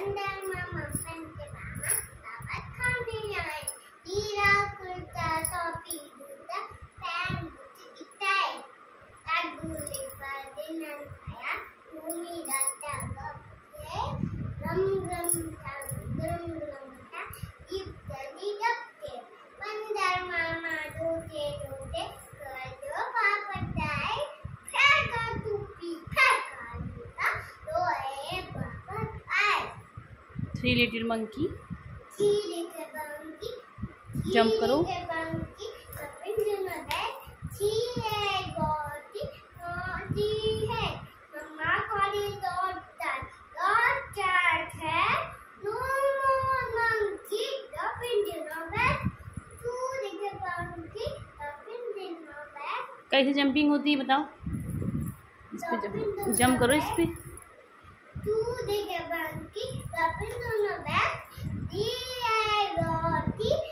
Three little monkey jump करो। कैसे jumping होती है बताओ? इस पे जंप करो इस पे। Two, they get monkey, the pins on the back,